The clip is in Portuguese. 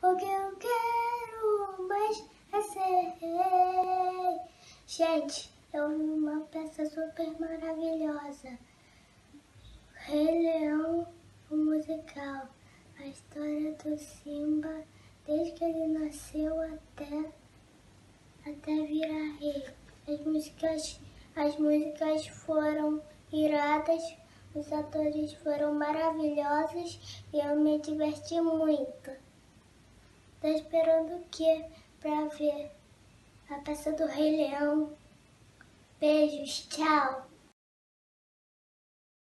O que eu quero mais é ser rei. Gente, eu vi uma peça super maravilhosa. Rei Leão, o musical. A história do Simba, desde que ele nasceu até virar rei. As músicas foram iradas, os atores foram maravilhosos e eu me diverti muito. Tô esperando o quê pra ver a peça do Rei Leão? Beijos, tchau!